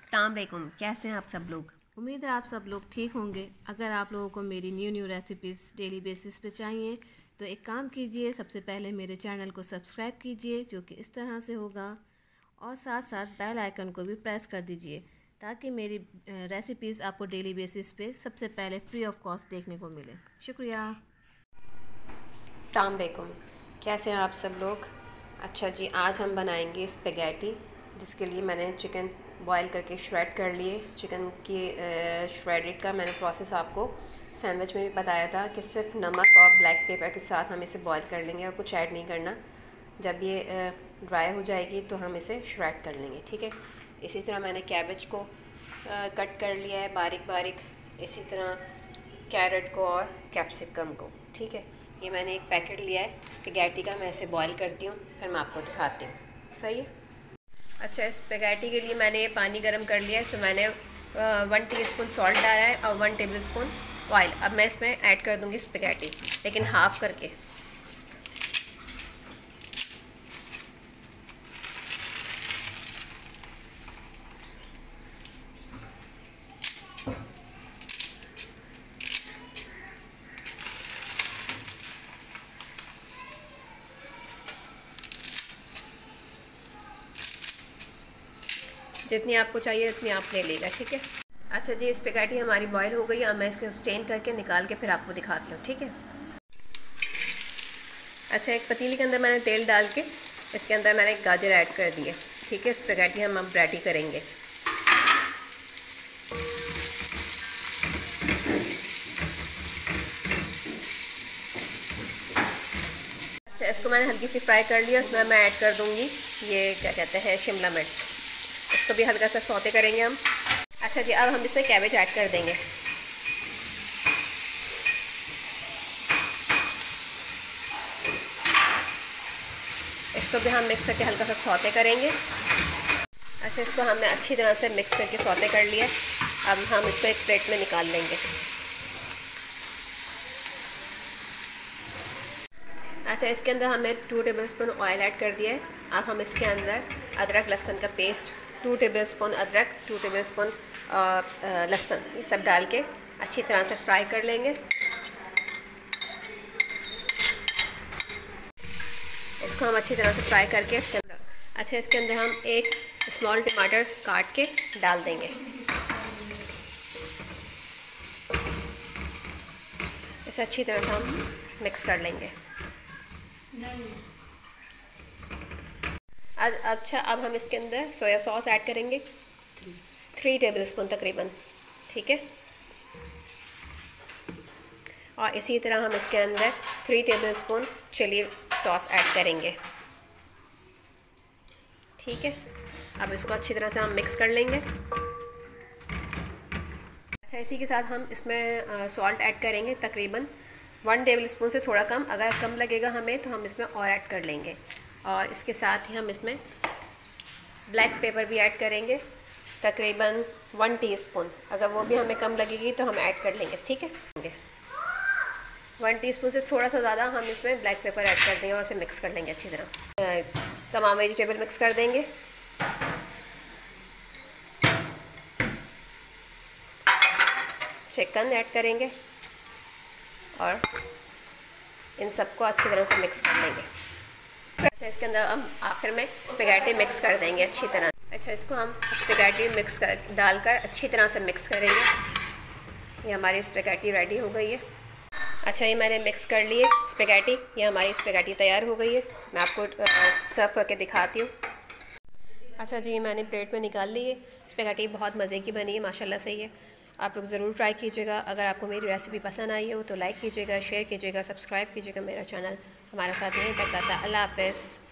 अस्सलामुअलैकुम, कैसे हैं आप सब लोग। उम्मीद है आप सब लोग ठीक होंगे। अगर आप लोगों को मेरी न्यू रेसिपीज़ डेली बेसिस पे चाहिए तो एक काम कीजिए, सबसे पहले मेरे चैनल को सब्सक्राइब कीजिए, जो कि इस तरह से होगा, और साथ साथ बेल आइकन को भी प्रेस कर दीजिए ताकि मेरी रेसिपीज़ आपको डेली बेसिस पे सबसे पहले फ्री ऑफ कॉस्ट देखने को मिले। शुक्रिया। अस्सलामुअलैकुम, कैसे हैं आप सब लोग। अच्छा जी, आज हम बनाएंगे स्पेगेटी, जिसके लिए मैंने चिकन बॉईल करके श्रेड कर लिए। चिकन की श्रेडेड का मैंने प्रोसेस आपको सैंडविच में भी बताया था कि सिर्फ नमक और ब्लैक पेपर के साथ हम इसे बॉईल कर लेंगे और कुछ ऐड नहीं करना। जब ये ड्राई हो जाएगी तो हम इसे श्रेड कर लेंगे, ठीक है। इसी तरह मैंने कैबेज को कट कर लिया है बारीक बारीक, इसी तरह कैरेट को और कैप्सिकम को, ठीक है। ये मैंने एक पैकेट लिया है स्पेगेटी का, मैं इसे बॉईल करती हूँ फिर मैं आपको दिखाती हूँ, सही है। अच्छा, स्पेगेटी के लिए मैंने ये पानी गर्म कर लिया है। इसमें मैंने 1 टीस्पून सॉल्ट डाला है और 1 टेबलस्पून ऑयल। अब मैं इसमें ऐड कर दूँगी स्पेगेटी, लेकिन हाफ़ करके। जितनी आपको चाहिए उतनी आप ले लेगा, ठीक है। अच्छा जी, स्पेगेटी हमारी बॉईल हो गई। अब मैं इसके स्टेन करके निकाल के फिर आपको दिखाती हूँ, ठीक है। अच्छा, एक पतीले के अंदर मैंने तेल डाल के इसके अंदर मैंने गाजर ऐड कर दिए, ठीक है। स्पेगेटी हम अब रेडी करेंगे। अच्छा, इसको मैंने हल्की सी फ्राई कर लिया। इसमें मैं ऐड कर दूँगी ये क्या कहते हैं, शिमला मिर्च। इसको भी हल्का सा सौते करेंगे हम। अच्छा जी, अब हम इसमें कैबेज ऐड कर देंगे। इसको भी हम मिक्स करके हल्का सा सौते करेंगे। अच्छा, इसको हमने अच्छी तरह से मिक्स करके सौते कर लिया। अब हम इसको एक प्लेट में निकाल लेंगे। अच्छा, इसके अंदर हमने 2 टेबलस्पून ऑयल ऐड कर दिया है। अब हम इसके अंदर अदरक लहसुन का पेस्ट, 2 टेबलस्पून अदरक, 2 टेबलस्पून लहसुन, ये सब डाल के अच्छी तरह से फ्राई कर लेंगे। इसको हम अच्छी तरह से फ्राई करके इसके अंदर इसके अंदर हम एक स्मॉल टमाटर काट के डाल देंगे। इसे अच्छी तरह से हम मिक्स कर लेंगे। अच्छा, अब हम इसके अंदर सोया सॉस ऐड करेंगे, 3 टेबलस्पून तकरीबन, ठीक है। और इसी तरह हम इसके अंदर 3 टेबलस्पून चिली सॉस ऐड करेंगे, ठीक है। अब इसको अच्छी तरह से हम मिक्स कर लेंगे। अच्छा, इसी के साथ हम इसमें सॉल्ट ऐड करेंगे, तकरीबन 1 टेबलस्पून से थोड़ा कम। अगर कम लगेगा हमें तो हम इसमें और ऐड कर लेंगे। और इसके साथ ही हम इसमें ब्लैक पेपर भी ऐड करेंगे, तकरीबन 1 टीस्पून। अगर वो भी हमें कम लगेगी तो हम ऐड कर लेंगे, ठीक है। 1 टीस्पून से थोड़ा सा ज़्यादा हम इसमें ब्लैक पेपर ऐड कर देंगे और इसे मिक्स कर लेंगे अच्छी तरह। तमाम वेजिटेबल मिक्स कर देंगे। चिकन ऐड करेंगे और इन सबको अच्छी तरह से मिक्स कर लेंगे। अच्छा, इसके अंदर हम आखिर में स्पेगेटी मिक्स कर देंगे अच्छी तरह। अच्छा, इसको हम स्पेगेटी मिक्स कर डालकर अच्छी तरह से मिक्स करेंगे। ये हमारी स्पेगेटी रेडी हो गई है। अच्छा, ये मैंने मिक्स कर लिए स्पेगेटी। ये हमारी स्पेगेटी तैयार हो गई है। मैं आपको सर्व करके दिखाती हूँ। अच्छा जी, मैंने प्लेट में निकाल ली है। स्पेगेटी बहुत मज़े की बनी है, माशाल्लाह से है। आप लोग ज़रूर ट्राई कीजिएगा। अगर आपको मेरी रेसिपी पसंद आई हो तो लाइक कीजिएगा, शेयर कीजिएगा, सब्सक्राइब कीजिएगा मेरा चैनल। हमारा साथ यहीं तक आता है। अल्लाह हाफ़िज़।